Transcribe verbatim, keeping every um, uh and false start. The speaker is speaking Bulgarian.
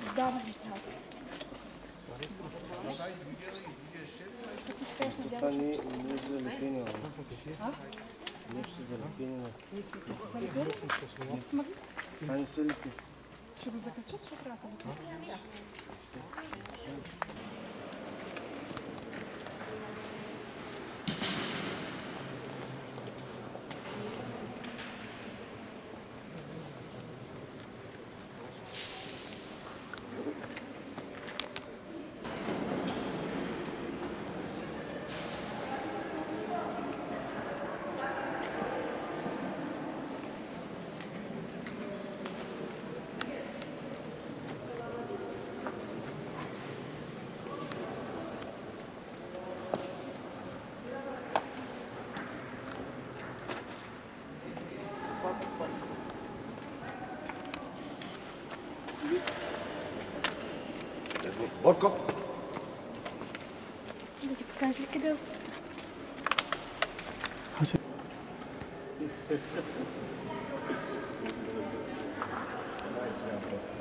Отдавна не сяда. Това не е за лепение. Нещо за лепение. Да се залепили? Да се смъгли? Това не се лепи. Ще го закачат, защото трябва да се лепи. Борко! Да ти покажа ли къде е остата? Аз е...